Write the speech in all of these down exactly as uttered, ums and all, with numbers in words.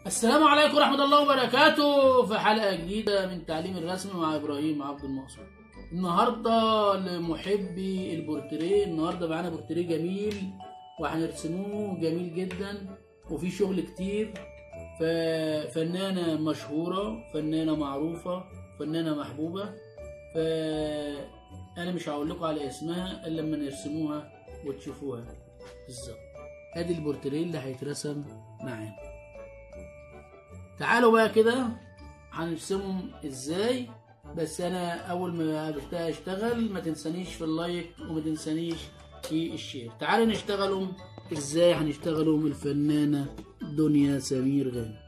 السلام عليكم ورحمة الله وبركاته في حلقة جديدة من تعليم الرسم مع إبراهيم عبد المقصود. النهاردة لمحبي البورتريه، النهاردة معانا بورتريه جميل وهنرسموه جميل جدا وفي شغل كتير. فنانة مشهورة، فنانة معروفة، فنانة محبوبة، فأنا مش هقول لكم على اسمها إلا لما نرسموها وتشوفوها بالظبط. ادي البورتريه اللي هيترسم معانا. تعالوا بقى كده هنرسمهم ازاي، بس انا اول ما ابتدي اشتغل ما تنسانيش في اللايك وما تنسانيش في الشير. تعالوا نشتغلهم ازاي. هنشتغلهم الفنانة دنيا سمير غانم.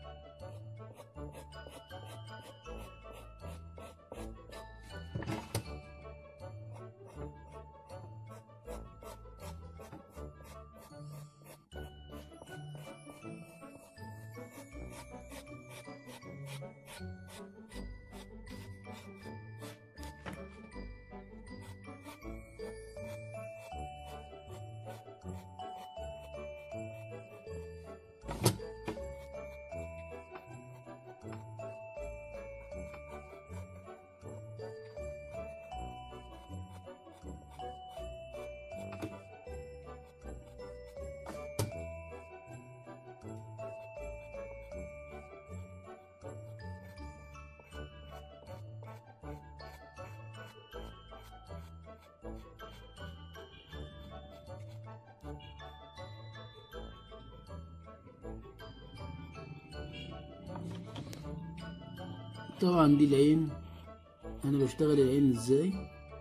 طبعا دي العين. انا بشتغل العين ازاي؟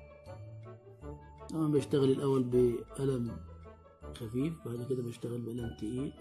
طبعا بشتغل الاول بقلم خفيف، بعد كده بشتغل بقلم تقيل.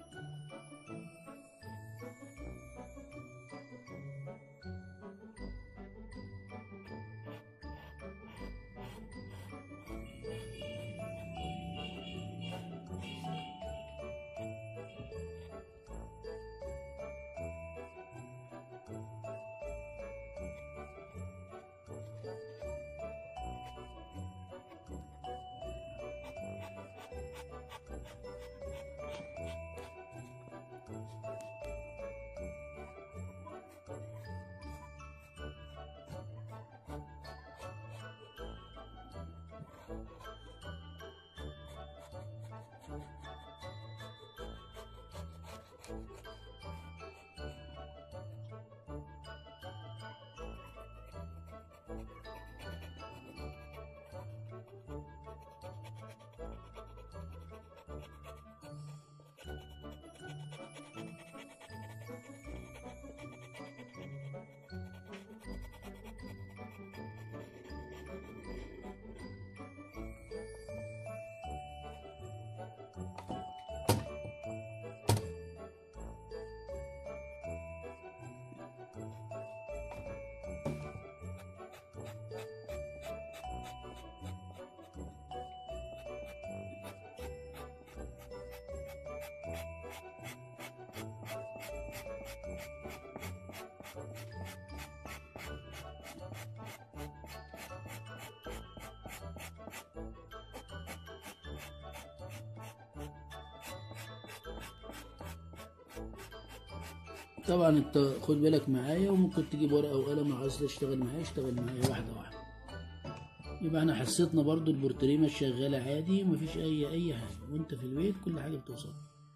طبعا انت خد بالك معايا، وممكن تجيب ورقه وقلم عايز تشتغل معايا اشتغل معايا واحده واحده. يبقى احنا حصتنا برضو البورتريه مش شغاله عادي ومفيش اي اي حاجه، وانت في البيت كل حاجه بتوصل.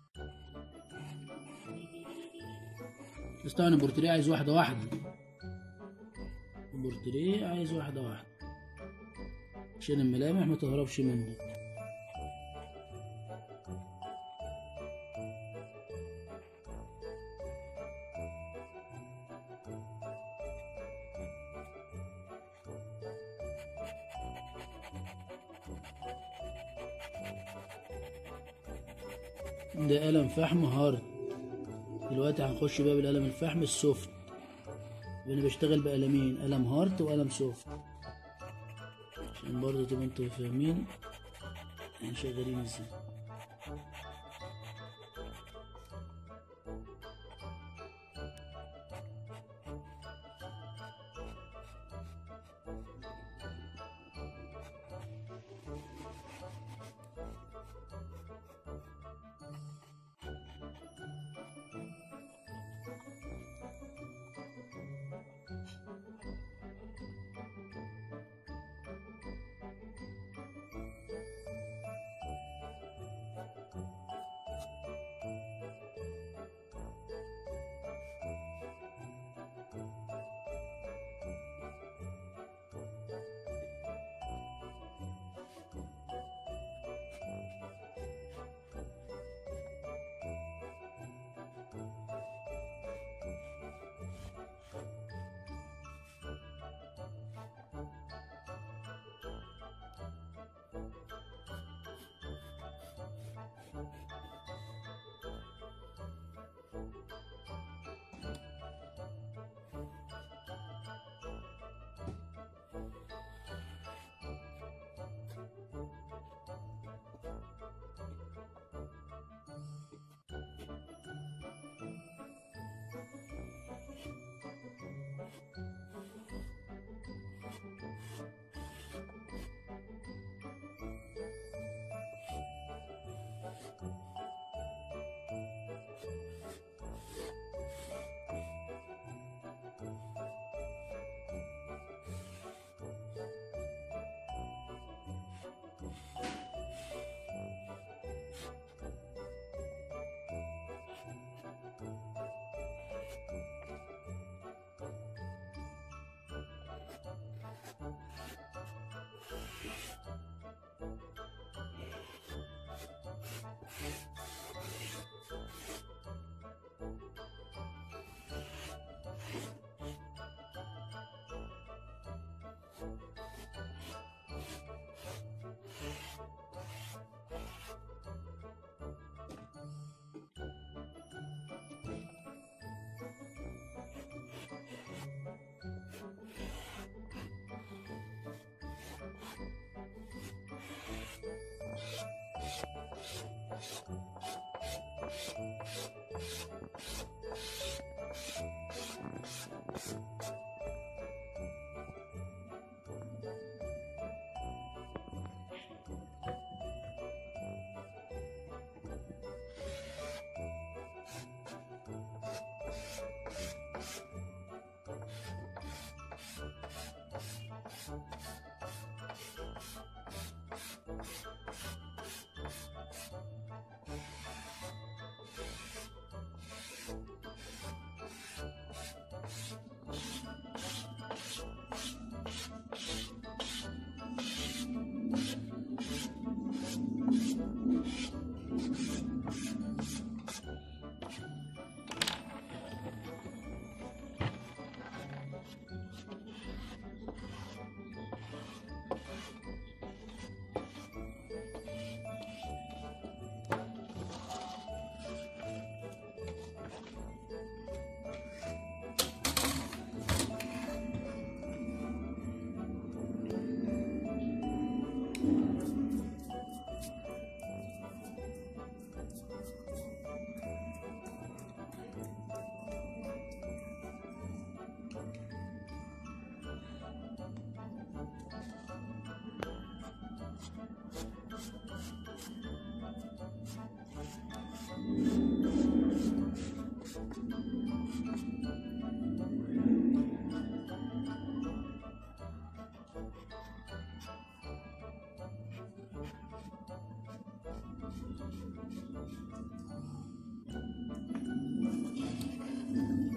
بس طبعا البورتريه عايز واحده واحده، البورتريه عايز واحده واحده عشان الملامح ما تهربش منك. ده قلم فحم هارد. دلوقتي هنخش بقى بالقلم الفحم السوفت. انا بشتغل بقلمين، قلم هارد وقلم سوفت، عشان برضه تبقوا انتوا فاهمين احنا شغالين ازاي.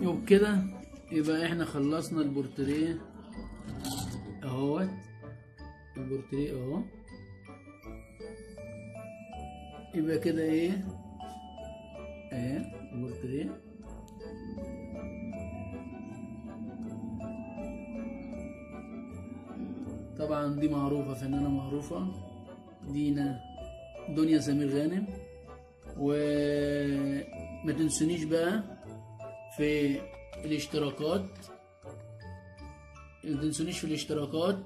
وبكده يبقى احنا خلصنا البورتريه اهوت. البورتريه اهو. يبقى كده ايه اهي البورتريه. طبعا دي معروفة، فنانة معروفة، دينا دنيا سمير غانم. وما تنسونيش بقى في الاشتراكات، ما تنسونيش في الاشتراكات.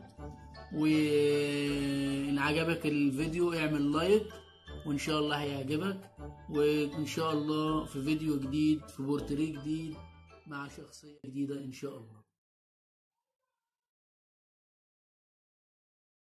وإن عجبك الفيديو اعمل لايك، وإن شاء الله هيعجبك. وإن شاء الله في فيديو جديد، في بورتريه جديد مع شخصية جديدة إن شاء الله.